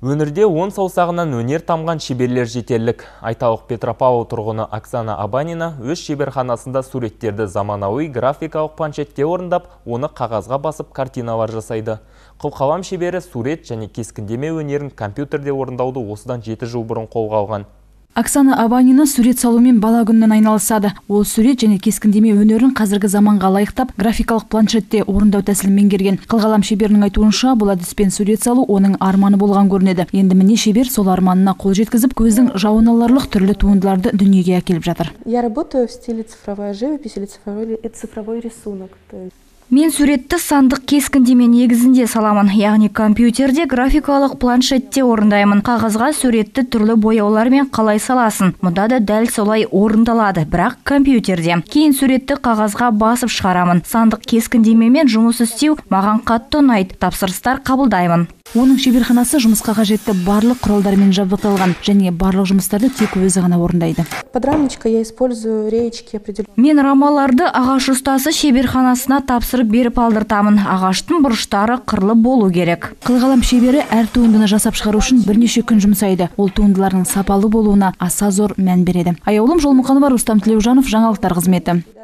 Өнерде 10 саусағынан өнер тамған шеберлер жетерлік. Айталық Петропавл тұрғыны Оксана Абанина өз шеберханасында суреттерді заманауи графикалық планшетте орындап, оны қағазға басып картиналар жасайды. Қылқалам шебері сурет және кескіндеме өнерін компьютерде орындауды осыдан 7 жыл бұрын қолға алған. Оксана Абанина сурет салумен бала күннен айналысады. Ол сурет және кескіндеме өнерін қазіргі заманға лайықтап, графикалық планшетте орындау тәсілін меңгерген. Қылқалам шеберінің айтуынша, бұл әдіспен сурет салу оның арманы болған көрінеді. Енді міне шебер сол арманына қол жеткізіп, көздің жауын аларлық түрлі туындыларды дүниеге әкеліп жатыр. Я работаю в стиле цифровая живопись или цифровой рисунок. Мен суретті сандық кескіндеме негізінде саламын, яғни компьютерде графикалық планшетте орындаймын. Қағазға суретті түрлі бояулармен қалай саласын. Мұнда да дәл солай орындалады, бірақ компьютерде. Кейін суретті қағазға басып шығарамын. Сандық кескіндемемен жұмыс істеу маған қатты ұнайды. Тапсырыстар қабылдаймын. Оның шеберханасы жұмысқа қажетті барлық құралдармен жабдықталған және барлық жұмыстарды тек өзі ғана орындайды. Подрамничка я использую реечки определенные. Мен рамаларды ағаш ұстасы шеберханасына тапсырып беріп алдыртамын. Ағаштың бұрыштары қырлы болу керек. Қылқалам шебері әр туындыны жасап шығару үшін бірнеше күн жұмсайды. Ол туындылардың сапалы болуына аса зор мән береді. Аяулым Жолмұқанова, Рустам Тілеужанов, жаңалықтар қызметі.